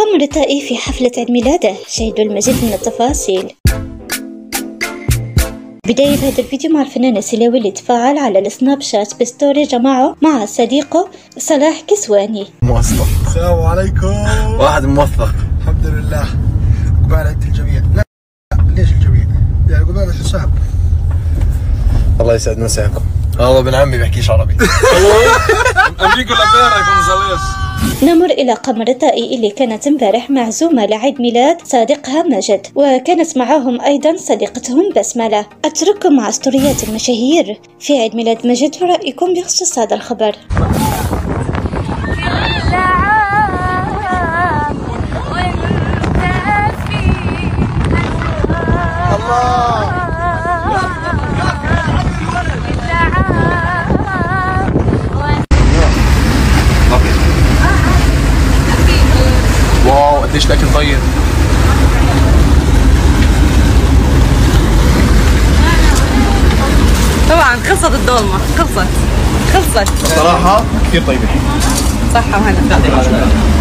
قمر تائي في حفلة عيد ميلاده، شاهدوا المزيد من التفاصيل. بداية هذا الفيديو مع الفنان السلاوي اللي تفاعل على السناب شات بستوري جمعه مع صديقه صلاح كسواني. موثق. السلام عليكم. واحد موثق. الحمد لله. قبال عند الجميع. لا ليش الجميع؟ يعني قبال الحساب. الله يسعد مساكم. هذا ابن عمي بيحكيش عربي. نمر إلى قمر تائي اللي كانت امبارح معزومة لعيد ميلاد صديقها مجد، وكانت معهم أيضا صديقتهم بسملة. أترككم مع ستوريات المشاهير في عيد ميلاد مجد ورأيكم بخصوص هذا الخبر. واو قديش الاكل طيب. طبعا خلصت الدولمة، خلصت الصراحة كثير طيبة. صحة وهنا.